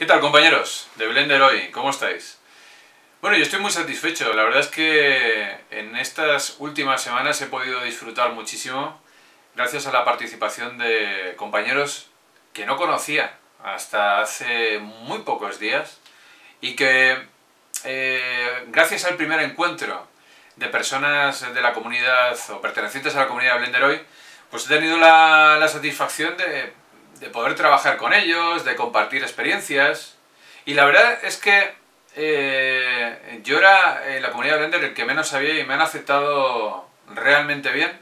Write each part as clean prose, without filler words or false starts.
¿Qué tal, compañeros de Blender hoy? ¿Cómo estáis? Bueno, yo estoy muy satisfecho. La verdad es que en estas últimas semanas he podido disfrutar muchísimo gracias a la participación de compañeros que no conocía hasta hace muy pocos días y que gracias al primer encuentro de personas de la comunidad o pertenecientes a la comunidad de Blender hoy, pues he tenido la satisfacción de poder trabajar con ellos, de compartir experiencias. Y la verdad es que yo era en la comunidad de Blender el que menos sabía y me han aceptado realmente bien.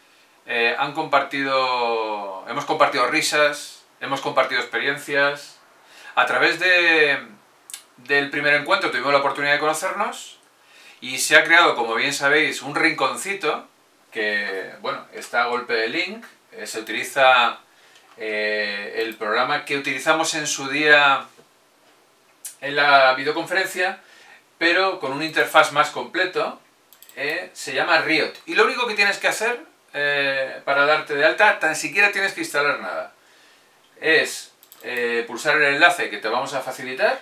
Hemos compartido risas, hemos compartido experiencias. A través del primer encuentro tuvimos la oportunidad de conocernos y se ha creado, como bien sabéis, un rinconcito que, bueno, está a golpe de link. Se utiliza el programa que utilizamos en su día en la videoconferencia, pero con una interfaz más completo. Se llama Riot. Y lo único que tienes que hacer para darte de alta, tan siquiera tienes que instalar nada, es pulsar el enlace que te vamos a facilitar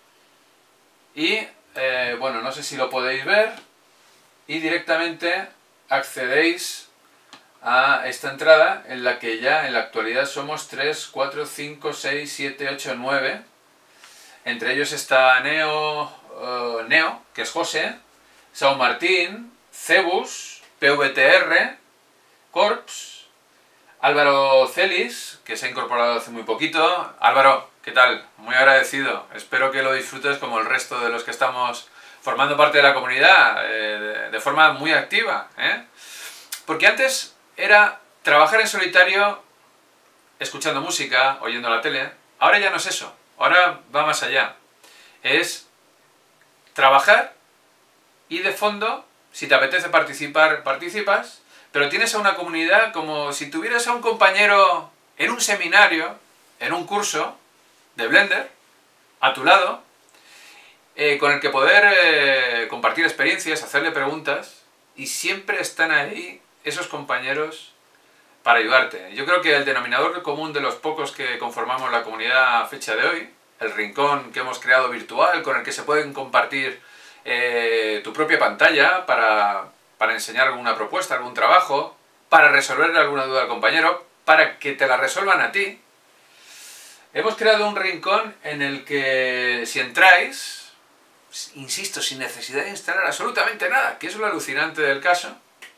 y, bueno, no sé si lo podéis ver, y directamente accedéis a esta entrada en la que ya en la actualidad somos 3, 4, 5, 6, 7, 8, 9. Entre ellos está Neo, que es José, Sao Martín, Cebus, PVTR, Corps, Álvaro Celis, que se ha incorporado hace muy poquito. Álvaro, ¿qué tal? Muy agradecido. Espero que lo disfrutes como el resto de los que estamos formando parte de la comunidad, de forma muy activa, ¿eh? Porque antes era trabajar en solitario, escuchando música, oyendo la tele. Ahora ya no es eso. Ahora va más allá. Es trabajar y de fondo, si te apetece participar, participas, pero tienes a una comunidad como si tuvieras a un compañero en un seminario, en un curso de Blender, a tu lado, con el que poder compartir experiencias, hacerle preguntas, y siempre están ahí esos compañeros para ayudarte. Yo creo que el denominador común de los pocos que conformamos la comunidad a fecha de hoy, el rincón que hemos creado virtual, con el que se pueden compartir tu propia pantalla para enseñar alguna propuesta, algún trabajo, para resolverle alguna duda al compañero, para que te la resuelvan a ti. Hemos creado un rincón en el que si entráis, insisto, sin necesidad de instalar absolutamente nada, que es lo alucinante del caso,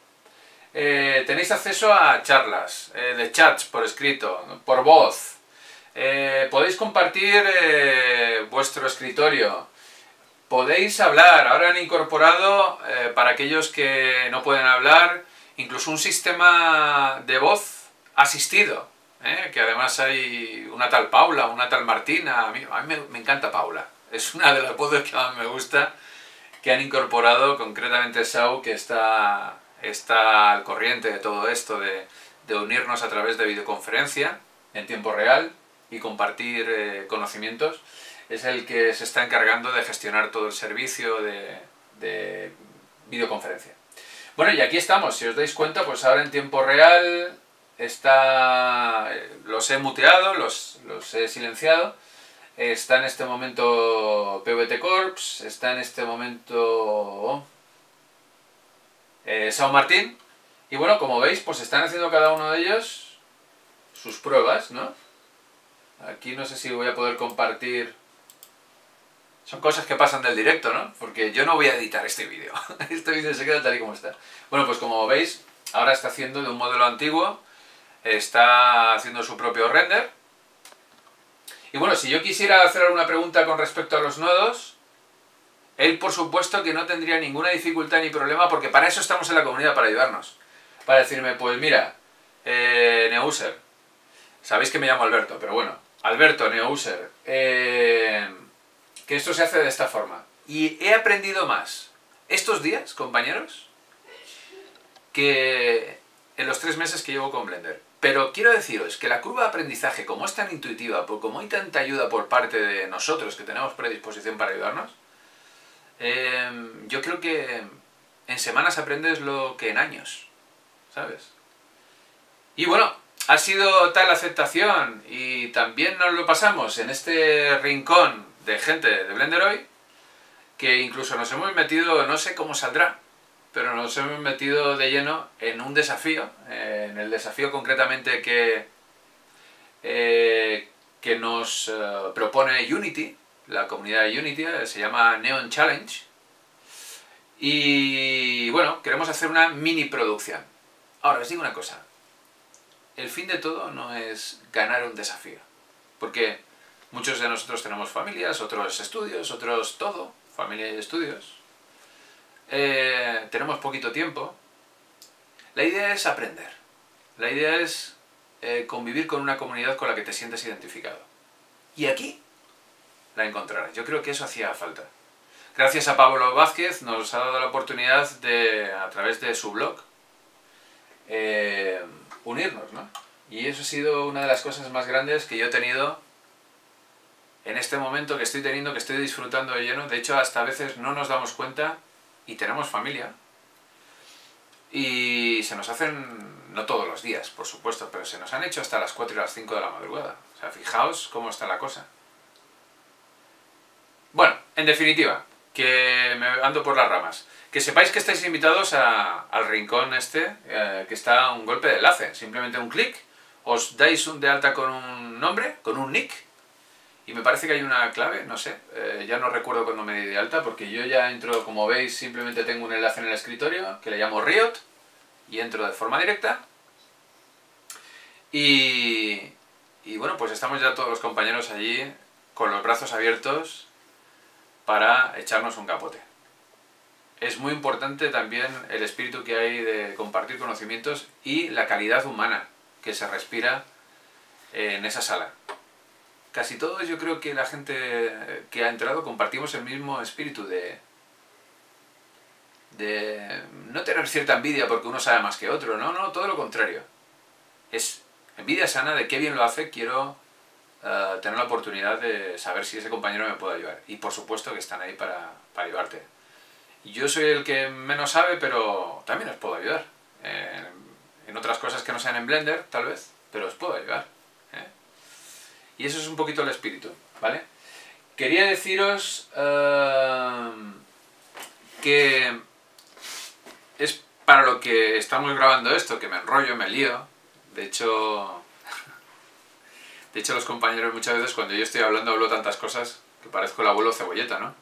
tenéis acceso a charlas, de chats por escrito, por voz. Podéis compartir vuestro escritorio. Podéis hablar. Ahora han incorporado, para aquellos que no pueden hablar, incluso un sistema de voz asistido. Que además hay una tal Paula, una tal Martina. A mí me encanta Paula. Es una de las voces que más me gusta, que han incorporado, concretamente Sau, que está al corriente de todo esto, de unirnos a través de videoconferencia en tiempo real y compartir conocimientos. Es el que se está encargando de gestionar todo el servicio de videoconferencia. Bueno, y aquí estamos, si os dais cuenta, pues ahora en tiempo real los he muteado, los he silenciado. Está en este momento PVT Corps, está en este momento Sao Martín, y bueno, como veis, pues están haciendo cada uno de ellos sus pruebas, ¿no? Aquí no sé si voy a poder compartir. Son cosas que pasan del directo, ¿no? Porque yo no voy a editar este vídeo. Este vídeo se queda tal y como está. Bueno, pues como veis, ahora está haciendo de un modelo antiguo, está haciendo su propio render. Y bueno, si yo quisiera hacer alguna pregunta con respecto a los nodos, él por supuesto que no tendría ninguna dificultad ni problema, porque para eso estamos en la comunidad, para ayudarnos. Para decirme, pues mira, NeoUser, sabéis que me llamo Alberto, pero bueno, Alberto, NeoUser, que esto se hace de esta forma. Y he aprendido más estos días, compañeros, que en los 3 meses que llevo con Blender. Pero quiero deciros que la curva de aprendizaje, como es tan intuitiva, como hay tanta ayuda por parte de nosotros que tenemos predisposición para ayudarnos, yo creo que en semanas aprendes lo que en años, ¿sabes? Y bueno, ha sido tal aceptación y también nos lo pasamos en este rincón de gente de Blender hoy, que incluso nos hemos metido, no sé cómo saldrá, pero nos hemos metido de lleno en un desafío, en el desafío concretamente que nos propone Unity, la comunidad de Unity, se llama Neon Challenge. Y bueno, queremos hacer una mini producción. Ahora, os digo una cosa. El fin de todo no es ganar un desafío. Porque muchos de nosotros tenemos familias, otros estudios, otros todo, familia y estudios. Tenemos poquito tiempo. La idea es aprender. La idea es convivir con una comunidad con la que te sientes identificado. Y aquí la encontrarás. Yo creo que eso hacía falta. Gracias a Pablo Vázquez nos ha dado la oportunidad de, a través de su blog, unirnos, ¿no? Y eso ha sido una de las cosas más grandes que yo he tenido en este momento que estoy teniendo, que estoy disfrutando de lleno. De hecho, hasta a veces no nos damos cuenta y tenemos familia. Y se nos hacen, no todos los días, por supuesto, pero se nos han hecho hasta las 4 y las 5 de la madrugada. O sea, fijaos cómo está la cosa. Bueno, en definitiva, que me ando por las ramas. Que sepáis que estáis invitados al rincón este, que está a un golpe de enlace. Simplemente un clic, os dais de alta con un nombre, con un nick, y me parece que hay una clave, no sé, ya no recuerdo cuándo me di de alta, porque yo ya entro, como veis, simplemente tengo un enlace en el escritorio, que le llamo Riot, y entro de forma directa. Y bueno, pues estamos ya todos los compañeros allí, con los brazos abiertos, para echarnos un capote. Es muy importante también el espíritu que hay de compartir conocimientos y la calidad humana que se respira en esa sala. Casi todos, yo creo que la gente que ha entrado compartimos el mismo espíritu de no tener cierta envidia porque uno sabe más que otro, no, todo lo contrario. Es envidia sana de qué bien lo hace, quiero tener la oportunidad de saber si ese compañero me puede ayudar. Y por supuesto que están ahí para ayudarte. Yo soy el que menos sabe, pero también os puedo ayudar. En otras cosas que no sean en Blender, tal vez, pero os puedo ayudar. Y eso es un poquito el espíritu, ¿vale? Quería deciros que es para lo que estamos grabando esto, que me enrollo, me lío. De hecho, los compañeros muchas veces cuando yo estoy hablando hablo tantas cosas que parezco el abuelo Cebolleta, ¿no?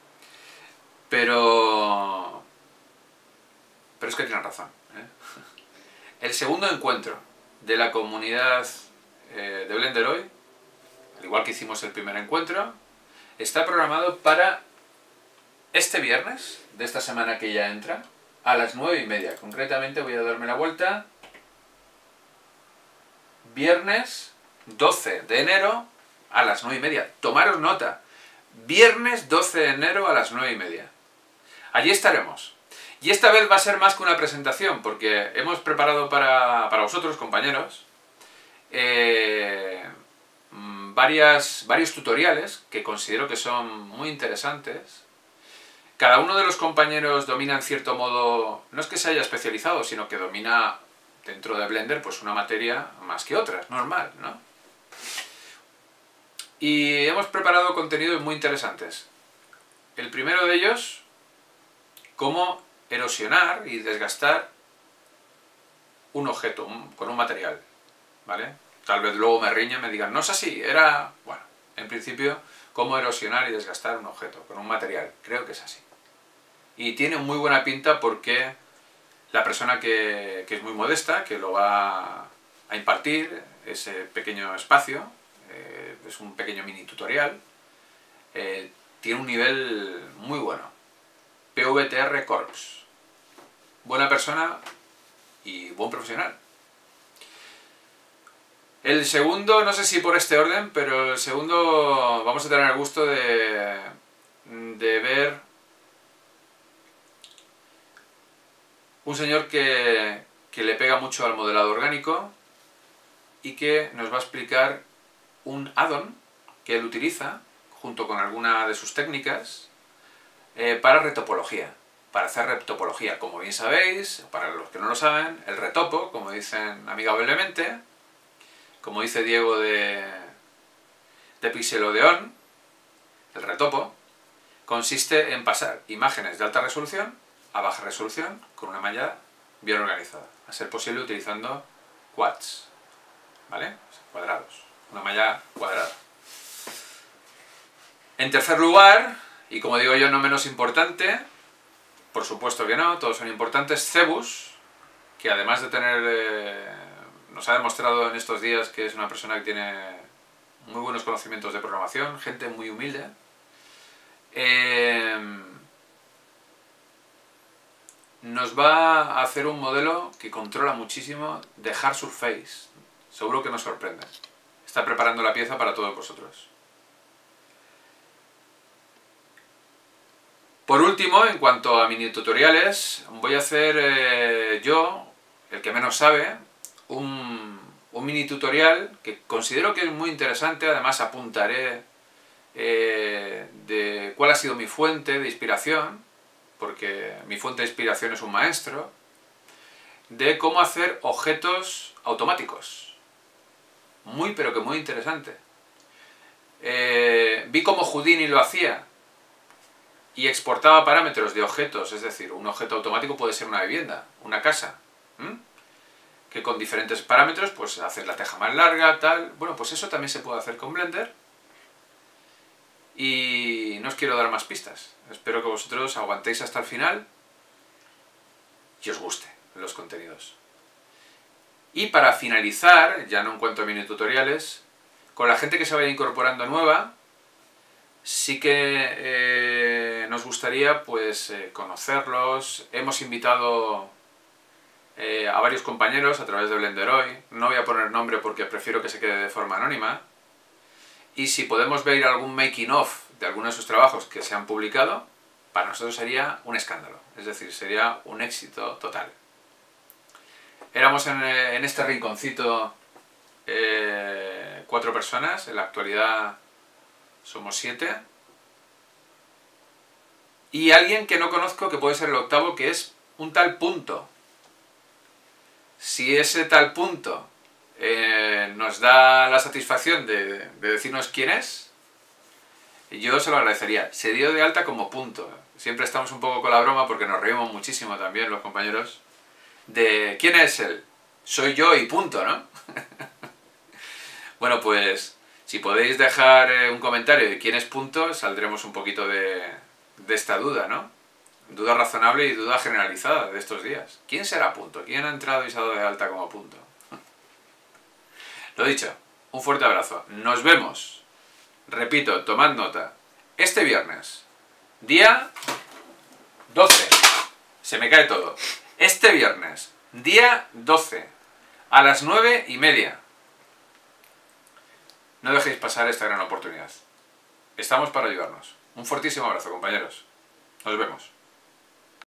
Pero es que tienen razón, ¿eh? El segundo encuentro de la comunidad de Blender hoy, al igual que hicimos el primer encuentro, está programado para este viernes de esta semana que ya entra, a las 9:30. Concretamente voy a darme la vuelta. Viernes 12 de enero a las 9:30. Tomaros nota. Viernes 12 de enero a las 9:30. Allí estaremos. Y esta vez va a ser más que una presentación, porque hemos preparado para vosotros, compañeros, varios tutoriales que considero que son muy interesantes. Cada uno de los compañeros domina en cierto modo, no es que se haya especializado, sino que domina dentro de Blender pues una materia más que otra, es normal, ¿no? Y hemos preparado contenidos muy interesantes. El primero de ellos, cómo erosionar y desgastar un objeto con un material, ¿vale? Tal vez luego me riñan y me digan, no es así, era... Bueno, en principio, cómo erosionar y desgastar un objeto con un material, creo que es así. Y tiene muy buena pinta porque la persona que es muy modesta, que lo va a impartir, ese pequeño espacio, es un pequeño mini tutorial, tiene un nivel muy bueno. PVTR Corps. Buena persona y buen profesional. El segundo, no sé si por este orden, pero el segundo vamos a tener el gusto de ver un señor que le pega mucho al modelado orgánico y que nos va a explicar un add-on que él utiliza, junto con alguna de sus técnicas, para retopología. Para hacer retopología, como bien sabéis, para los que no lo saben, el retopo, como dicen amigablemente, como dice Diego de Pixelodeon, el retopo, consiste en pasar imágenes de alta resolución a baja resolución con una malla bien organizada, a ser posible utilizando quads, ¿vale? O sea, cuadrados, una malla cuadrada. En tercer lugar, y como digo yo no menos importante, por supuesto que no, todos son importantes, Cebus, que además de tener, nos ha demostrado en estos días que es una persona que tiene muy buenos conocimientos de programación, gente muy humilde, nos va a hacer un modelo que controla muchísimo de Hard Surface. Seguro que nos sorprende. Está preparando la pieza para todos vosotros. Por último, en cuanto a mini tutoriales, voy a hacer yo, el que menos sabe, un mini tutorial que considero que es muy interesante. Además apuntaré de cuál ha sido mi fuente de inspiración, porque mi fuente de inspiración es un maestro, de cómo hacer objetos automáticos. Muy pero que muy interesante. Vi cómo Houdini lo hacía y exportaba parámetros de objetos, es decir, un objeto automático puede ser una vivienda, una casa, que con diferentes parámetros pues haces la teja más larga, tal. Bueno, pues eso también se puede hacer con Blender. Y no os quiero dar más pistas. Espero que vosotros aguantéis hasta el final y os guste los contenidos. Y para finalizar, ya no en cuanto a mini tutoriales, con la gente que se vaya incorporando nueva, sí que nos gustaría pues conocerlos. Hemos invitado a varios compañeros a través de Blenderoid. No voy a poner nombre porque prefiero que se quede de forma anónima. Y si podemos ver algún making of de alguno de sus trabajos que se han publicado, para nosotros sería un escándalo. Es decir, sería un éxito total. Éramos en este rinconcito 4 personas, en la actualidad somos 7. Y alguien que no conozco, que puede ser el octavo, que es un tal Punto. Si ese tal Punto nos da la satisfacción de decirnos quién es, yo se lo agradecería. Se dio de alta como Punto. Siempre estamos un poco con la broma porque nos reímos muchísimo también los compañeros de ¿quién es él? Soy yo y punto, ¿no? Bueno, pues si podéis dejar un comentario de quién es Punto, saldremos un poquito de esta duda, ¿no? Duda razonable y duda generalizada de estos días. ¿Quién será Punto? ¿Quién ha entrado y se ha dado de alta como Punto? Lo dicho, un fuerte abrazo. Nos vemos, repito, tomad nota, este viernes, día 12. Se me cae todo. Este viernes, día 12, a las 9:30. No dejéis pasar esta gran oportunidad. Estamos para ayudarnos. Un fortísimo abrazo, compañeros. Nos vemos.